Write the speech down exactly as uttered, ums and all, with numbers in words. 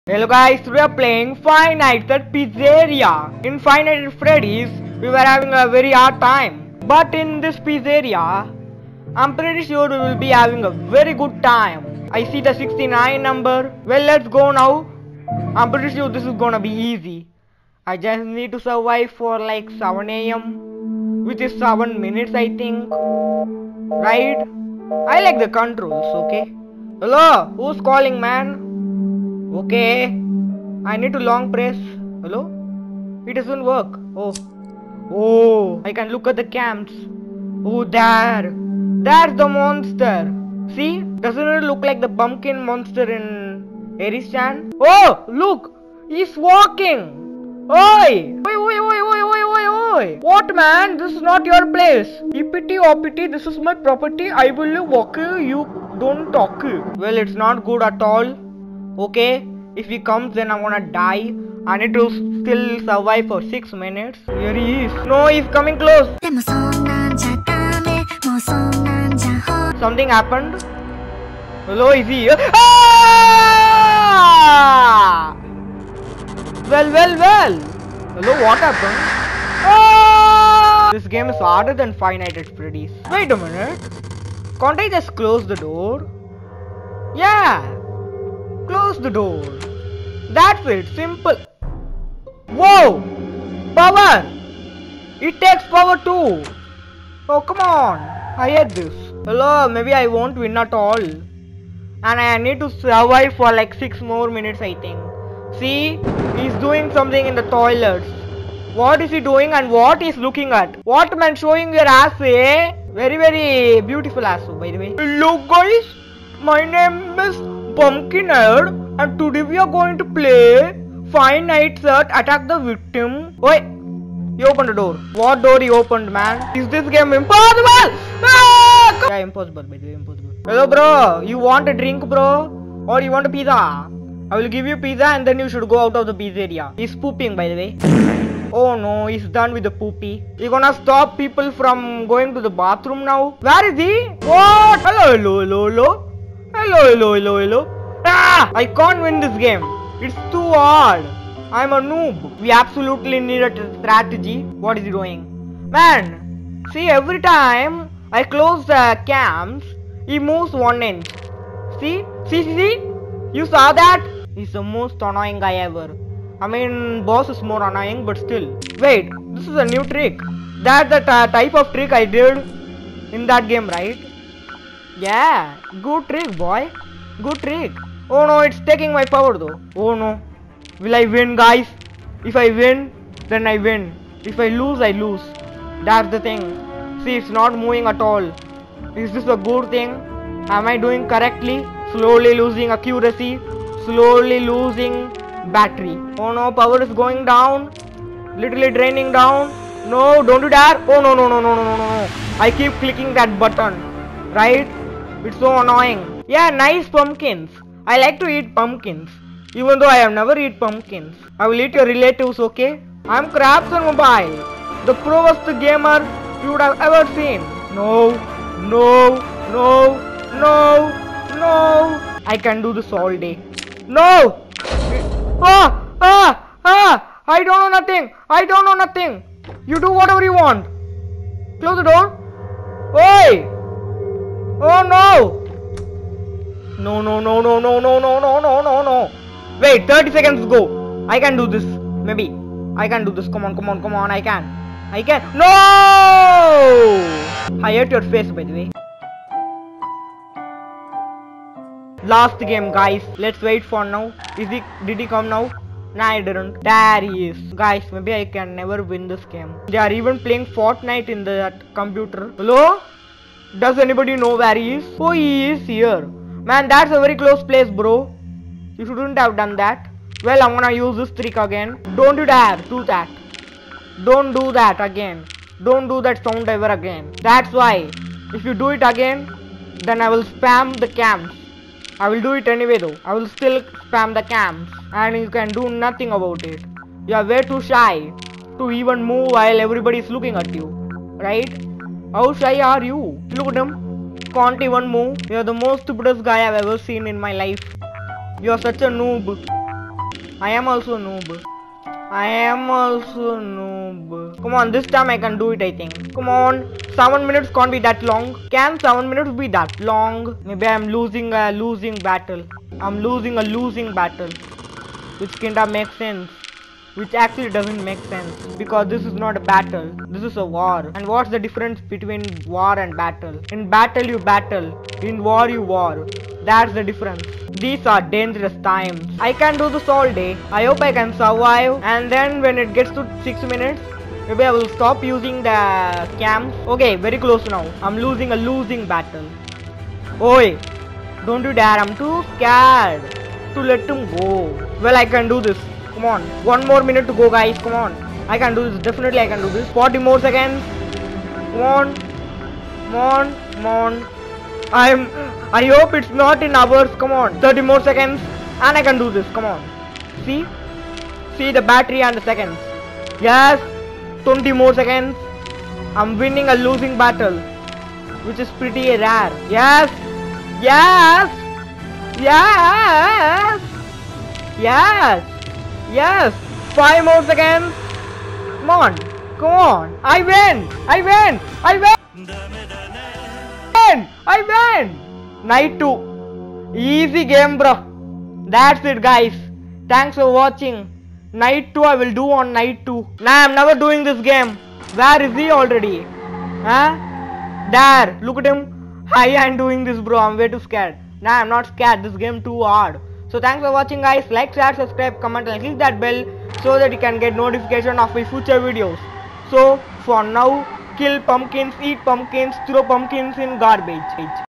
Hello guys, we are playing Five Nights at Pizzeria. In Five Nights at Freddy's, we were having a very hard time. But in this pizzeria, I'm pretty sure we will be having a very good time. I see the sixty-nine number. Well, let's go now. I'm pretty sure this is gonna be easy. I just need to survive for like seven A M which is seven minutes I think. Right? I like the controls, okay? Hello? Who's calling, man? Okay, I need to long press. Hello? It doesn't work. Oh, oh, I can look at the cams. Oh, there, that's the monster. See, doesn't it look like the pumpkin monster in Aries-chan? Oh, look, he's walking. Oi, oi, oi, oi, oi, oi, oi, oi. What, man? This is not your place. E P T, O P T, this is my property. I will walk. You don't talk. Well, it's not good at all. Okay, if he comes then I'm gonna die. I need to still survive for six minutes. Here he is. No, he's coming close. Something happened. Hello, is he here? Ah! Well, well, well. Hello, what happened? Ah! This game is harder than Five Nights at Freddy's. Wait a minute. Can't I just close the door? Yeah. Close the door. That's it. Simple. Whoa! Power! It takes power too. Oh, come on. I hate this. Hello, maybe I won't win at all. And I need to survive for like six more minutes, I think. See? He's doing something in the toilets. What is he doing and what he's looking at? What, man, showing your ass, eh? Very, very beautiful ass, by the way. Hello, guys. My name is Pumpkinhead, and today we are going to play Five Nights at Attack the Victim. Wait, he opened the door. What door he opened, man? Is this game impossible? Ah, yeah, impossible, by the way, impossible. Hello, bro. You want a drink, bro? Or you want a pizza? I will give you pizza and then you should go out of the pizzeria. He's pooping, by the way. Oh no, he's done with the poopy. He's gonna stop people from going to the bathroom now. Where is he? What? Hello, hello, hello, hello. Hello, hello, hello, hello. Ah! I can't win this game. It's too hard. I'm a noob. We absolutely need a strategy. What is he doing? Man, see, every time I close the cams, he moves one inch. See? See, see, see? You saw that? He's the most annoying guy ever. I mean, boss is more annoying, but still. Wait, this is a new trick. That's the type of trick I did in that game, right? Yeah, good trick, boy. Good trick. Oh no, it's taking my power though. Oh no. Will I win, guys? If I win, then I win. If I lose, I lose. That's the thing. See, it's not moving at all. Is this a good thing? Am I doing correctly? Slowly losing accuracy. Slowly losing battery. Oh no, power is going down. Literally draining down. No, don't do that. Oh no, no, no, no, no, no, no. I keep clicking that button. Right? It's so annoying. Yeah, nice pumpkins. I like to eat pumpkins. Even though I have never eaten pumpkins. I will eat your relatives, okay? I'm Crabson Mobile. The proest gamer you would have ever seen. No, no, no, no, no. I can do this all day. No! Ah! Ah! Ah! I don't know nothing. I don't know nothing. You do whatever you want. Close the door. Oi! Oh no! No, no, no, no, no, no, no, no, no, no, no. Wait, thirty seconds go. I can do this. Maybe. I can do this. Come on, come on, come on. I can. I can. No! I hate your face, by the way. Last game, guys. Let's wait for now. Is he? Did he come now? Nah, I didn't. There he is. Guys, maybe I can never win this game. They are even playing Fortnite in that computer. Hello? Does anybody know where he is? Oh, he is here. Man, that's a very close place, bro. You shouldn't have done that. Well, I'm gonna use this trick again. Don't you dare do that. Don't do that again. Don't do that sound ever again. That's why. If you do it again, then I will spam the cams. I will do it anyway though. I will still spam the cams. And you can do nothing about it. You are way too shy to even move while everybody is looking at you. Right? How shy are you? Look at him. Can't even move. You're the most stupidest guy I've ever seen in my life. You're such a noob. I am also noob. I am also noob. Come on, this time I can do it, I think. Come on. seven minutes can't be that long. Can seven minutes be that long? Maybe I'm losing a losing battle. I'm losing a losing battle. Which kinda makes sense. Which actually doesn't make sense. Because this is not a battle. This is a war. And what's the difference between war and battle? In battle you battle. In war you war. That's the difference. These are dangerous times. I can do this all day. I hope I can survive. And then when it gets to six minutes, maybe I will stop using the cams. Okay, very close now. I'm losing a losing battle. Oi, don't you dare. I'm too scared to let him go. Well, I can do this. Come on. One more minute to go, guys. Come on. I can do this. Definitely I can do this. forty more seconds. Come on. Come on. Come on. I'm... I hope it's not in hours. Come on. thirty more seconds. And I can do this. Come on. See? See the battery and the seconds. Yes. twenty more seconds. I'm winning a losing battle. Which is pretty rare. Yes. Yes. Yes. Yes. Yes. Five more seconds. Come on. Come on. I win. I win. I win. I win. Night two. Easy game, bro. That's it, guys. Thanks for watching. Night two I will do on night two. Nah, I'm never doing this game. Where is he already? Huh? There. Look at him. I am doing this, bro. I'm way too scared. Nah, I'm not scared. This game too hard. So thanks for watching, guys. Like, share, subscribe, comment and click that bell so that you can get notification of my future videos. So for now, kill pumpkins, eat pumpkins, throw pumpkins in garbage.